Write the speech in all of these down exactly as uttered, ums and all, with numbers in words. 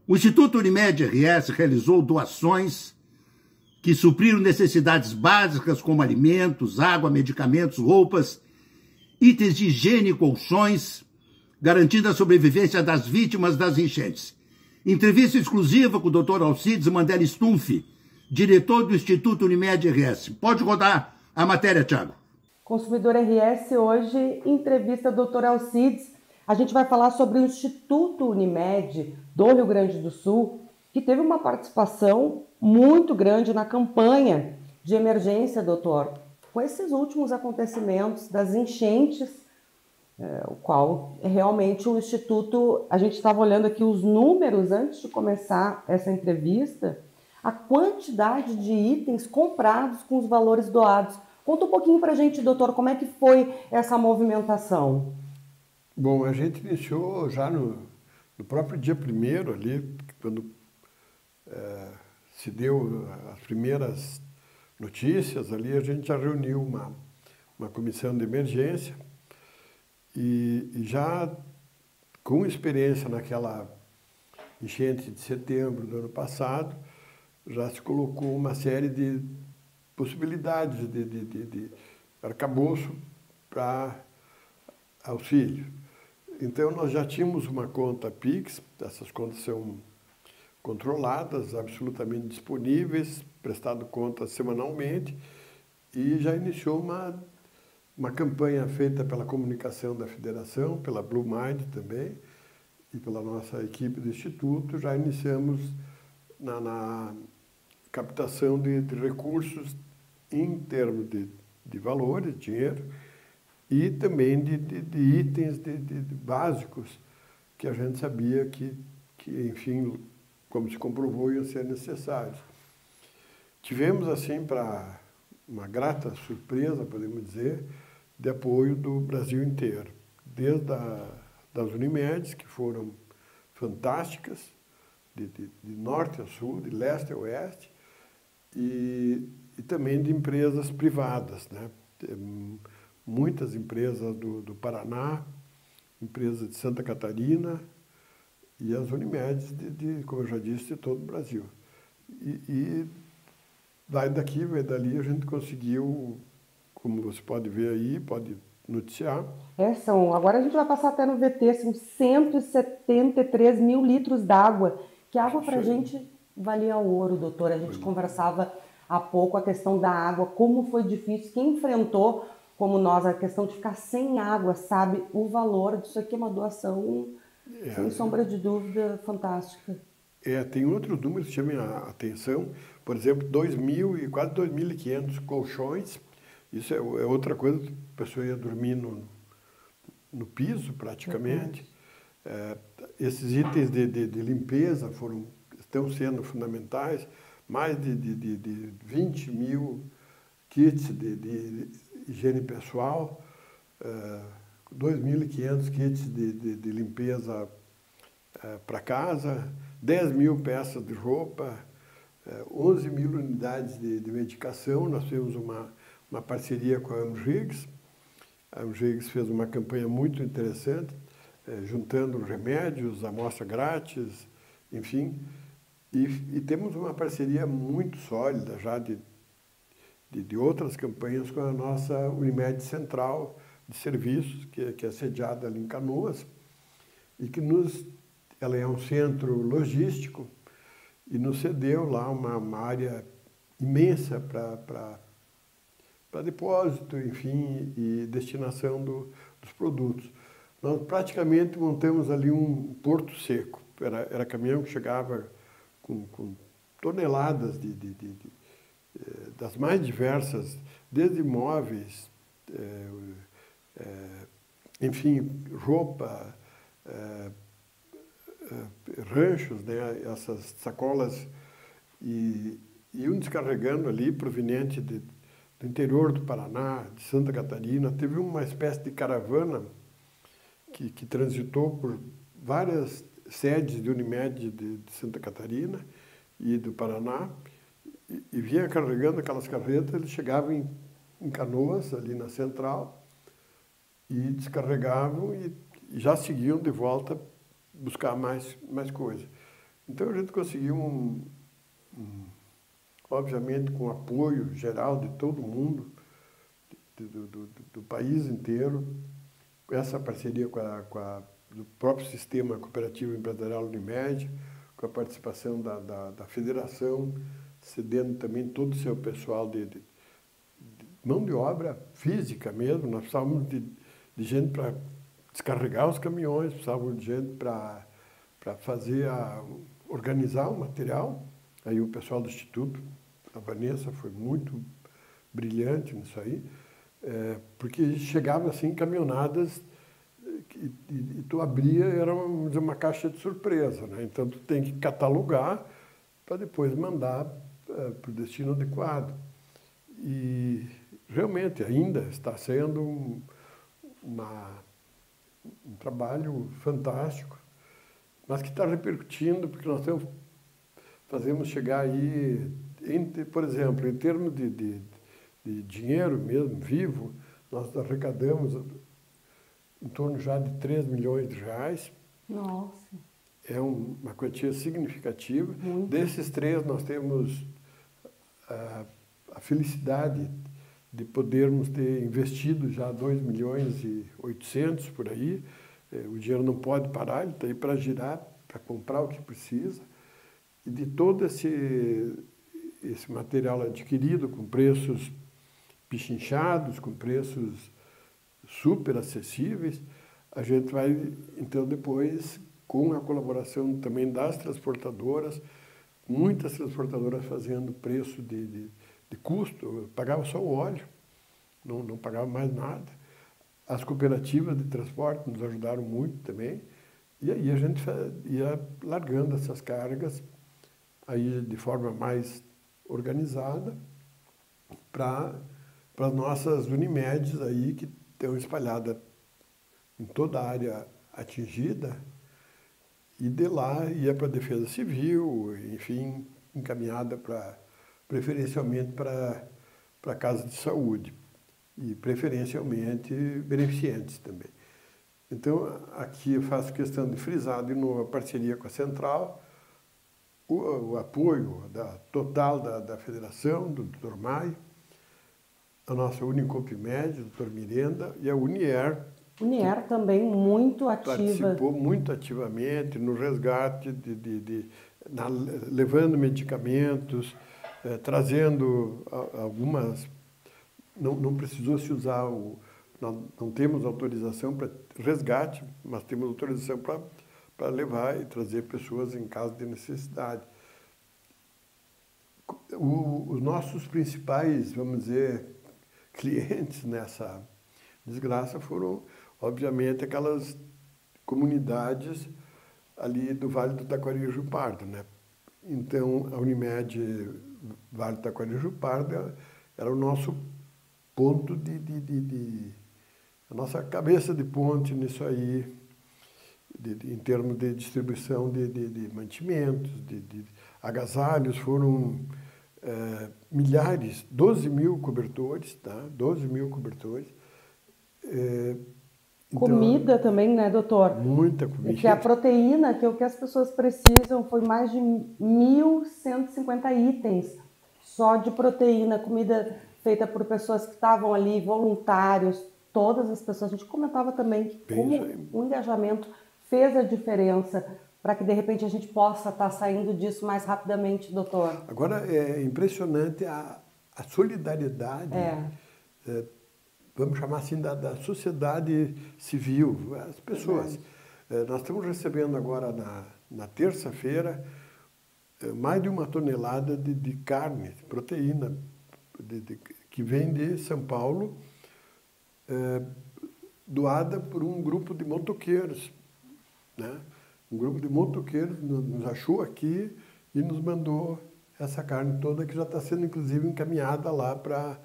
O Instituto Unimed R S realizou doações que supriram necessidades básicas como alimentos, água, medicamentos, roupas, itens de higiene e colchões, garantindo a sobrevivência das vítimas das enchentes. Entrevista exclusiva com o doutor Alcides Mandelli Stumpf, diretor do Instituto Unimed R S. Pode rodar a matéria, Thiago. Consumidor R S, hoje, entrevista doutor Alcides. A gente vai falar sobre o Instituto Unimed do Rio Grande do Sul, que teve uma participação muito grande na campanha de emergência, doutor. Com esses últimos acontecimentos das enchentes, é, o qual realmente o Instituto, a gente estava olhando aqui os números antes de começar essa entrevista, a quantidade de itens comprados com os valores doados. Conta um pouquinho para a gente, doutor, como é que foi essa movimentação? Bom, a gente iniciou já no, no próprio dia primeiro ali, quando é, se deu as primeiras notícias ali, a gente já reuniu uma, uma comissão de emergência e, e já com experiência naquela enchente de setembro do ano passado, já se colocou uma série de possibilidades de, de, de, de arcabouço para auxílio. Então, nós já tínhamos uma conta Pix, essas contas são controladas, absolutamente disponíveis, prestado contas semanalmente, e já iniciou uma, uma campanha feita pela comunicação da Federação, pela Blue Mind também, e pela nossa equipe do Instituto, já iniciamos na, na captação de, de recursos em termos de, de valores, dinheiro, e também de, de, de itens de, de, de básicos que a gente sabia que, que, enfim, como se comprovou, iam ser necessários. Tivemos, assim, para uma grata surpresa, podemos dizer, de apoio do Brasil inteiro, desde a, das Unimedes, que foram fantásticas, de, de, de norte a sul, de leste a oeste, e, e também de empresas privadas, né? Muitas empresas do, do Paraná, empresas de Santa Catarina e as Unimedes, de, de, como eu já disse, de todo o Brasil. E, e vai daqui, vai dali, a gente conseguiu, como você pode ver aí, pode noticiar. É, são, agora a gente vai passar até no V T, são cento e setenta e três mil litros d'água, que água para a gente valia ouro, doutor. A gente foi. Conversava há pouco a questão da água, como foi difícil, quem enfrentou, como nós, a questão de ficar sem água, sabe o valor disso aqui, é uma doação, é, sem sombra de dúvida, fantástica. É, tem outros números que chamam a atenção, por exemplo, dois mil e quase dois mil e quinhentos colchões, isso é, é outra coisa, a pessoa ia dormir no, no piso praticamente. Uhum. É, esses itens de, de, de limpeza foram, estão sendo fundamentais, mais de, de, de, de vinte mil kits de, de higiene pessoal, uh, dois mil e quinhentos kits de, de, de limpeza uh, para casa, dez mil peças de roupa, uh, onze mil unidades de, de medicação. Nós temos uma, uma parceria com a Amgiggs. A Amgiggs fez uma campanha muito interessante, uh, juntando remédios, amostra grátis, enfim. E, e temos uma parceria muito sólida já de De, de outras campanhas com a nossa Unimed Central de Serviços, que, que é sediada ali em Canoas, e que nos, ela é um centro logístico e nos cedeu lá uma, uma área imensa para depósito, enfim, e destinação do, dos produtos. Nós praticamente montamos ali um porto seco, era, era caminhão que chegava com, com toneladas de, de, de, de das mais diversas, desde móveis, é, é, enfim, roupa, é, é, ranchos, né, essas sacolas, e iam descarregando ali, proveniente de, do interior do Paraná, de Santa Catarina. Teve uma espécie de caravana que, que transitou por várias sedes de Unimed de, de Santa Catarina e do Paraná, E, e vinha carregando aquelas carretas, eles chegavam em, em Canoas, ali na central, e descarregavam e, e já seguiam de volta buscar mais, mais coisa. Então a gente conseguiu, um, um, obviamente, com o apoio geral de todo mundo, do, do, do, do país inteiro, essa parceria com a, com a, do próprio sistema cooperativo empresarial Unimed, com a participação da, da, da federação, cedendo também todo o seu pessoal de, de, de mão de obra física mesmo. Nós precisávamos de, de gente para descarregar os caminhões, precisávamos de gente para para fazer a, organizar o material. Aí o pessoal do Instituto, a Vanessa, foi muito brilhante nisso aí, é, porque chegava assim caminhonadas e, e, e tu abria, era uma, uma caixa de surpresa, né? Então tu tem que catalogar para depois mandar é, para o destino adequado. E realmente ainda está sendo um, uma, um trabalho fantástico, mas que está repercutindo, porque nós temos, fazemos chegar aí, em, por exemplo, em termos de, de, de dinheiro mesmo, vivo, nós arrecadamos em torno já de três milhões de reais. Nossa! É um, uma quantia significativa. Muito. Desses três, nós temos a, a felicidade de podermos ter investido já dois milhões e oitocentos por aí. O dinheiro não pode parar, ele está aí para girar, para comprar o que precisa. E de todo esse, esse material adquirido com preços pichinchados, com preços super acessíveis, a gente vai, então, depois, com a colaboração também das transportadoras, muitas transportadoras fazendo preço de, de, de custo, pagava só o óleo, não, não pagava mais nada. As cooperativas de transporte nos ajudaram muito também, e aí a gente ia largando essas cargas aí de forma mais organizada para as nossas Unimedes aí, que estão espalhadas em toda a área atingida, e de lá ia para a Defesa Civil, enfim, encaminhada para, preferencialmente para a Casa de Saúde. E preferencialmente beneficentes também. Então, aqui eu faço questão de frisar de novo a parceria com a Central, o, o apoio da, total da, da Federação, do doutor Maio, a nossa Unicompmed, o doutor Mirenda, e a Unier. Unier também muito ativa. Participou muito ativamente no resgate, de, de, de, na, levando medicamentos, eh, trazendo a, algumas... Não, não precisou se usar, o, não, não temos autorização para resgate, mas temos autorização para, para levar e trazer pessoas em caso de necessidade. O, os nossos principais, vamos dizer, clientes nessa desgraça foram, obviamente, aquelas comunidades ali do Vale do Taquari-Rio Pardo, né? Então, a Unimed Vale do Taquari-Rio Pardo era o nosso ponto de, de, de, de... a nossa cabeça de ponte nisso aí, de, de, em termos de distribuição de, de, de mantimentos, de, de agasalhos, foram é, milhares, doze mil cobertores, tá? doze mil cobertores. É, então, comida também, né, doutor? Muita comida. Que a proteína, que é o que as pessoas precisam, foi mais de mil cento e cinquenta itens só de proteína, comida feita por pessoas que estavam ali, voluntários, todas as pessoas. A gente comentava também que como o engajamento fez a diferença para que, de repente, a gente possa estar saindo disso mais rapidamente, doutor. Agora, é impressionante a, a solidariedade, é. É, vamos chamar assim, da, da sociedade civil, as pessoas. É, nós estamos recebendo agora, na, na terça-feira, é, mais de uma tonelada de, de carne, de proteína, De, de, que vem de São Paulo, é, doada por um grupo de motoqueiros, né? Um grupo de motoqueiros nos achou aqui e nos mandou essa carne toda, que já está sendo, inclusive, encaminhada lá para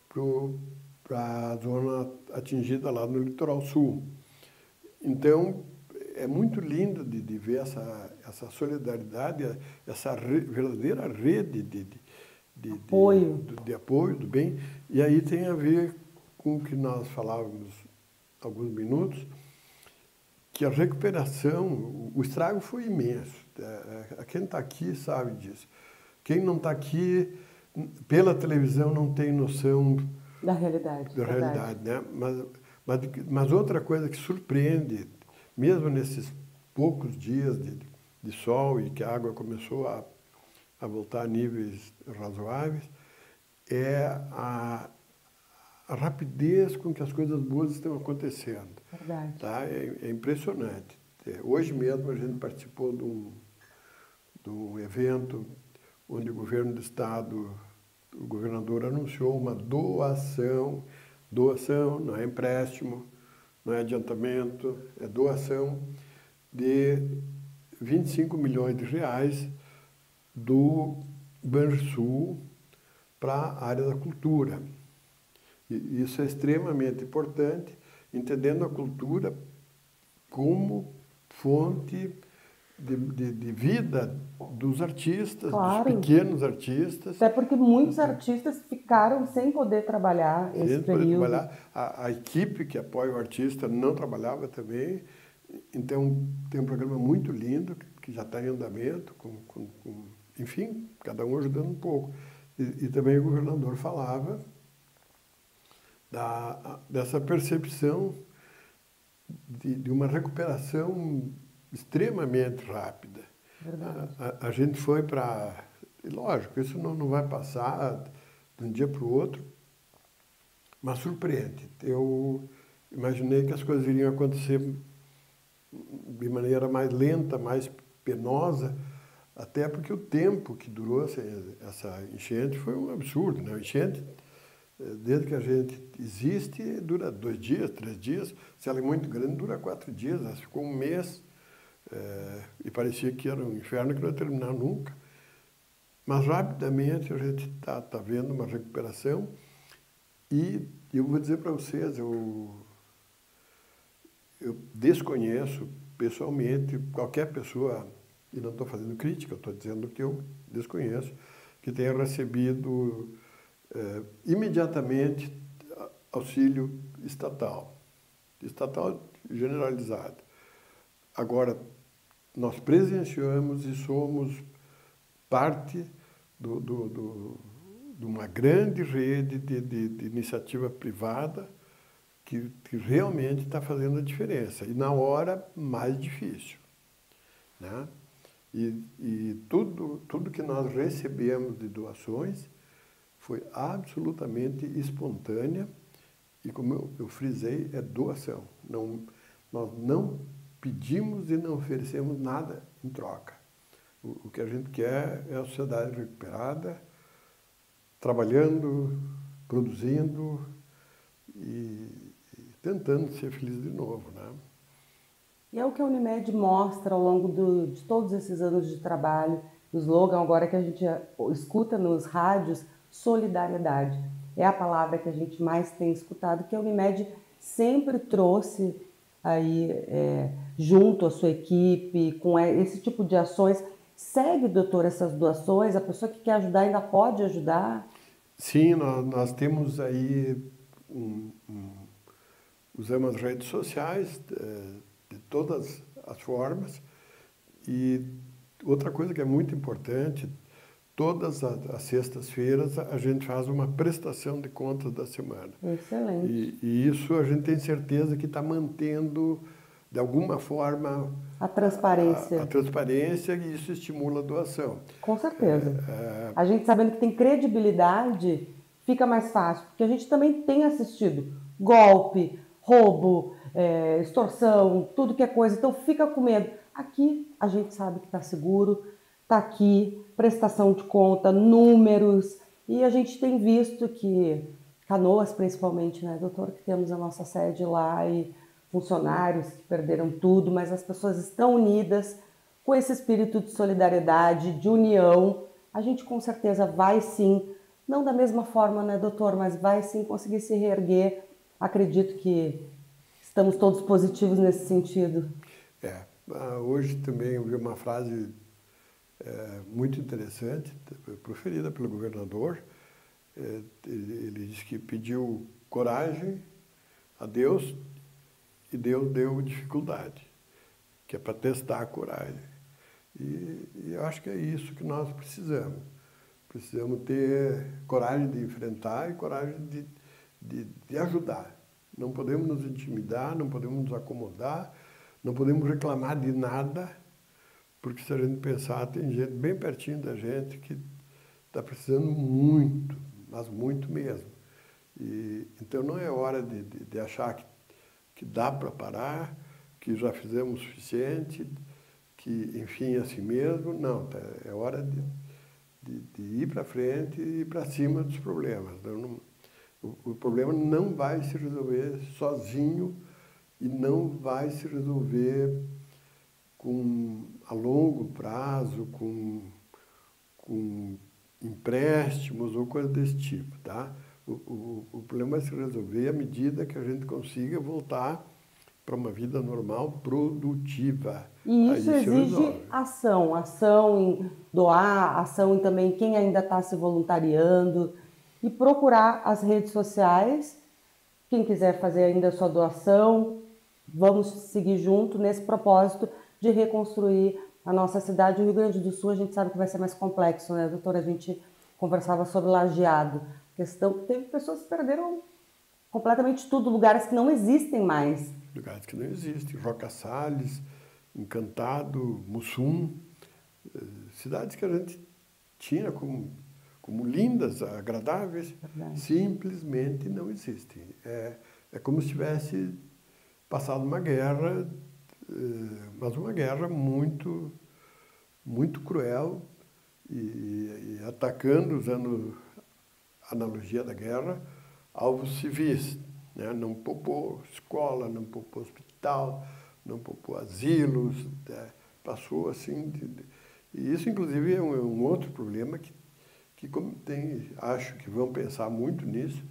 a zona atingida lá no litoral sul. Então, é muito lindo de, de ver essa, essa solidariedade, essa re, verdadeira rede de, de De, apoio. De, de, de apoio, do bem, e aí tem a ver com o que nós falávamos alguns minutos, que a recuperação, o estrago foi imenso. É, quem está aqui sabe disso. Quem não está aqui, pela televisão, não tem noção da realidade. Da realidade, né? Mas, mas, mas outra coisa que surpreende, mesmo nesses poucos dias de, de sol e que a água começou a, a voltar a níveis razoáveis, é a, a rapidez com que as coisas boas estão acontecendo. Verdade. Tá? É, é impressionante. É, hoje mesmo a gente participou de um, de um evento onde o governo do estado, o governador anunciou uma doação, doação, não é empréstimo, não é adiantamento, é doação de vinte e cinco milhões de reais do Banrisul para a área da cultura. E isso é extremamente importante, entendendo a cultura como fonte de, de, de vida dos artistas, claro. Dos pequenos artistas. Até porque muitos artistas ficaram sem poder trabalhar esse sem período. Poder trabalhar. A, a equipe que apoia o artista não trabalhava também. Então, tem um programa muito lindo, que já está em andamento, com, com, com, enfim, cada um ajudando um pouco. E, e também o governador falava da, dessa percepção de, de uma recuperação extremamente rápida. A, a, a gente foi para... Lógico, isso não, não vai passar de um dia para o outro, mas surpreende. Eu imaginei que as coisas iriam acontecer de maneira mais lenta, mais penosa, até porque o tempo que durou essa, essa enchente foi um absurdo, né? A enchente, desde que a gente existe, dura dois dias, três dias. Se ela é muito grande, dura quatro dias. Ela ficou um mês é, e parecia que era um inferno que não ia terminar nunca. Mas rapidamente a gente está tá vendo uma recuperação e eu vou dizer para vocês, eu, eu desconheço pessoalmente qualquer pessoa, e não estou fazendo crítica, estou dizendo que eu desconheço, que tenha recebido é, imediatamente auxílio estatal, estatal generalizado. Agora, nós presenciamos e somos parte do, do, do, de uma grande rede de, de, de iniciativa privada que, que realmente está fazendo a diferença, e na hora mais difícil, né? E, e tudo, tudo que nós recebemos de doações foi absolutamente espontânea e, como eu, eu frisei, é doação. Não, nós não pedimos e não oferecemos nada em troca. O, o que a gente quer é a sociedade recuperada, trabalhando, produzindo e, e tentando ser feliz de novo, né? E é o que a Unimed mostra ao longo do, de todos esses anos de trabalho. O slogan agora que a gente escuta nos rádios, solidariedade. É a palavra que a gente mais tem escutado, que a Unimed sempre trouxe aí, é, junto à sua equipe, com esse tipo de ações. Segue, doutor, essas doações? A pessoa que quer ajudar ainda pode ajudar? Sim, nós, nós temos aí, um, um, usamos as redes sociais de, de todas as formas. E outra coisa que é muito importante, todas as, as sextas-feiras a gente faz uma prestação de contas da semana. Excelente. E, e isso a gente tem certeza que está mantendo, de alguma forma, a transparência. A, a transparência, e isso estimula a doação. Com certeza. É, é... A gente sabendo que tem credibilidade, fica mais fácil, porque a gente também tem assistido golpe, roubo, é, extorsão, tudo que é coisa, então fica com medo. Aqui a gente sabe que está seguro, está aqui, prestação de conta, números, e a gente tem visto que Canoas, principalmente, né, doutor, que temos a nossa sede lá e funcionários que perderam tudo, mas as pessoas estão unidas com esse espírito de solidariedade, de união. A gente com certeza vai sim, não da mesma forma, né, doutor, mas vai sim conseguir se reerguer. Acredito que estamos todos positivos nesse sentido. É, hoje também eu vi uma frase é, muito interessante, proferida pelo governador. É, ele, ele disse que pediu coragem a Deus e Deus deu dificuldade, que é para testar a coragem. E, e eu acho que é isso que nós precisamos. Precisamos ter coragem de enfrentar e coragem de, de, de ajudar. Não podemos nos intimidar, não podemos nos acomodar, não podemos reclamar de nada, porque se a gente pensar, tem gente bem pertinho da gente que está precisando muito, mas muito mesmo. E, então não é hora de, de, de achar que, que dá para parar, que já fizemos o suficiente, que enfim é assim mesmo. Não, tá, é hora de, de, de ir para frente e ir para cima dos problemas. Então, não, o, o problema não vai se resolver sozinho e não vai se resolver com, a longo prazo, com, com empréstimos ou coisa desse tipo, tá? O, o, o problema vai se resolver à medida que a gente consiga voltar para uma vida normal, produtiva. E isso exige ação, ação em doar, ação em também quem ainda está se voluntariando e procurar as redes sociais. Quem quiser fazer ainda a sua doação, vamos seguir junto nesse propósito de reconstruir a nossa cidade. O Rio Grande do Sul, a gente sabe que vai ser mais complexo, né, doutora? A gente conversava sobre Lajeado, questão que teve pessoas que perderam completamente tudo, lugares que não existem mais. Lugares que não existem, Roca Salles, Encantado, Mussum, cidades que a gente tinha como, como lindas, agradáveis, verdade, simplesmente não existem. É, é como se tivesse passado uma guerra, mas uma guerra muito, muito cruel e, e atacando, usando a analogia da guerra, alvos civis, né? Não poupou escola, não poupou hospital, não poupou asilos, né? Passou assim. De, de, e isso, inclusive, é um, é um outro problema que, que como tem, acho que vão pensar muito nisso,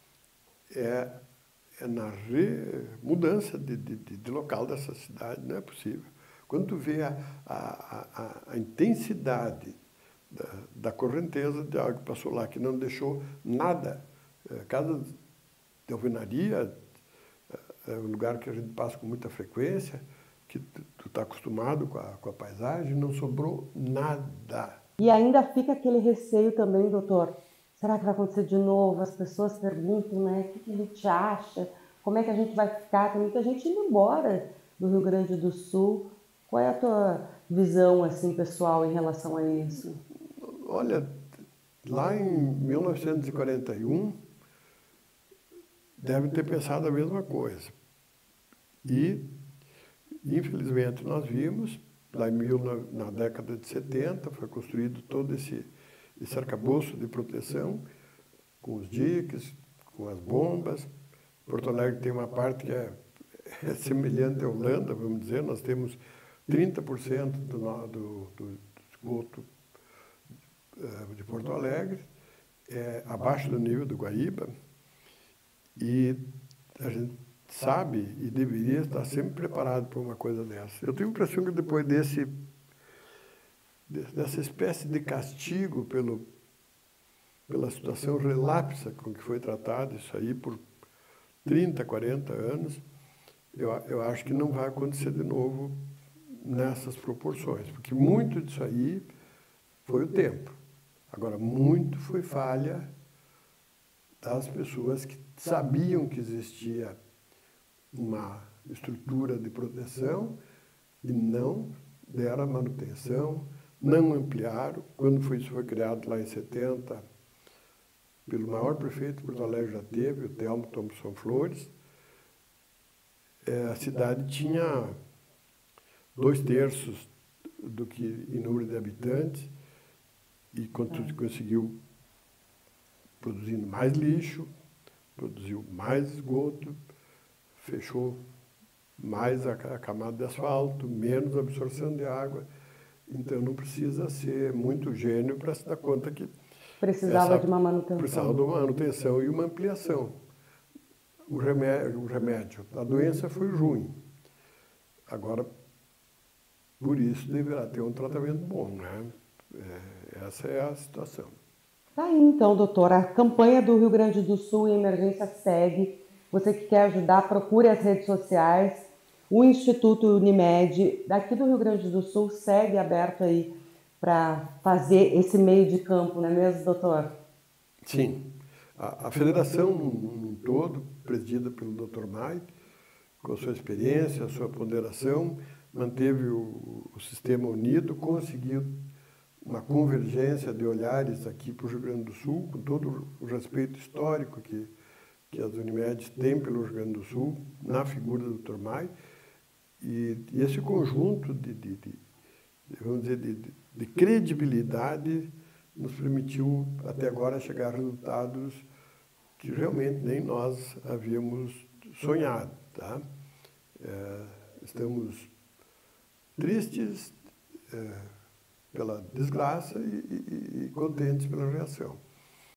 é, é na re, mudança de, de, de local dessa cidade. Não é possível. Quando tu vê a, a, a, a intensidade da, da correnteza de água que passou lá, que não deixou nada, cada de alvenaria, é um lugar que a gente passa com muita frequência, que tu está acostumado com a, com a paisagem, não sobrou nada. E ainda fica aquele receio também, doutor, será que vai acontecer de novo? As pessoas perguntam, né, o que a gente acha, como é que a gente vai ficar? Tem muita gente indo embora do Rio Grande do Sul. Qual é a tua visão, assim, pessoal, em relação a isso? Olha, lá em mil novecentos e quarenta e um, devem ter pensado a mesma coisa. E, infelizmente, nós vimos, lá em mil, na década de setenta, foi construído todo esse, esse arcabouço de proteção, com os diques, com as bombas. Porto Alegre tem uma parte que é, é semelhante à Holanda, vamos dizer. Nós temos trinta por cento do, do, do esgoto de Porto Alegre, é, abaixo do nível do Guaíba. E a gente sabe e deveria estar sempre preparado para uma coisa dessa. Eu tenho a impressão que depois desse, dessa espécie de castigo pelo, pela situação relapsa com que foi tratado isso aí por trinta, quarenta anos, eu, eu acho que não vai acontecer de novo nessas proporções, porque muito disso aí foi o tempo. Agora, muito foi falha das pessoas que sabiam que existia uma estrutura de proteção e não deram manutenção, não ampliaram. Quando foi, isso foi criado lá em setenta, pelo maior prefeito que Porto Alegre já teve, o Telmo Thompson Flores, é, a cidade tinha dois terços do que em número de habitantes e conseguiu produzindo mais lixo, produziu mais esgoto, fechou mais a, a camada de asfalto, menos absorção de água. Então não precisa ser muito gênio para se dar conta que precisava essa, de uma manutenção. Precisava de uma manutenção e uma ampliação. O remédio, o remédio da doença foi ruim. Agora, por isso deverá ter um tratamento bom, né? É, essa é a situação. Tá aí então, doutora, a campanha do Rio Grande do Sul em emergência segue. Você que quer ajudar, procure as redes sociais. O Instituto Unimed, daqui do Rio Grande do Sul, segue aberto aí para fazer esse meio de campo, não é mesmo, doutor? Sim. A, a federação no todo, presidida pelo doutor Mai, com a sua experiência, a sua ponderação, manteve o, o sistema unido, conseguiu uma convergência de olhares aqui para o Rio Grande do Sul, com todo o respeito histórico que, que as Unimedes têm pelo Rio Grande do Sul, na figura do doutor Mai, e, e esse conjunto de, de, de, vamos dizer, de, de, de credibilidade nos permitiu até agora chegar a resultados que realmente nem nós havíamos sonhado. Tá? É, estamos tristes é, pela desgraça e, e, e contentes pela reação.